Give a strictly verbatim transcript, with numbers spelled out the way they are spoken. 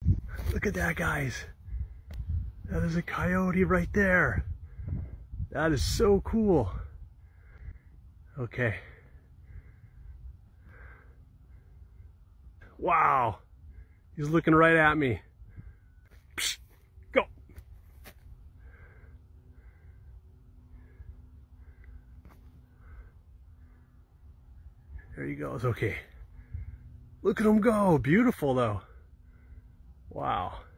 Look at that, guys. That is a coyote right there. That is so cool. Okay. Wow. He's looking right at me. Psst, go. There he goes. Okay. Look at him go. Beautiful though. Wow.